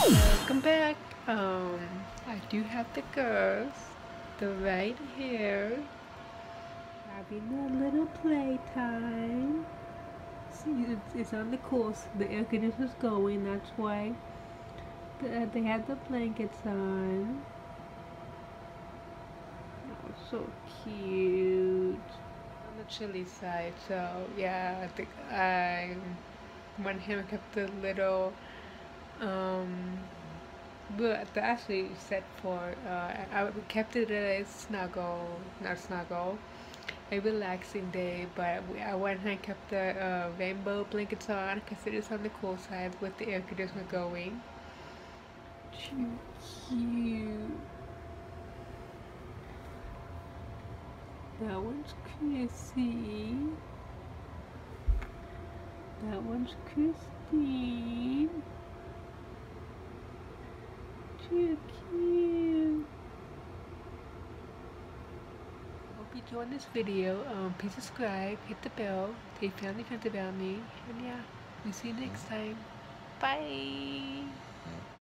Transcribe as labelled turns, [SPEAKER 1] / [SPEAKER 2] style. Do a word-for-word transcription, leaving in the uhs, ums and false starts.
[SPEAKER 1] Welcome back. Um, I do have the girls, the right here, having a little playtime. See, it's, it's on the course. The air conditioner's going. That's why the, they have the blankets on. Oh, so cute. On the chilly side, so yeah, I think I went here and kept the little um but they actually set for uh, I I kept it a snuggle, not snuggle, a relaxing day. But we, I went and kept the uh, rainbow blankets on because it is on the cool side with the air conditioner going. Too cute. That one's Chrissy. That one's Christine. Too cute. Hope you enjoyed this video. Um, please subscribe, hit the bell, tell your family friends about me, and yeah, we'll see you next time. Bye.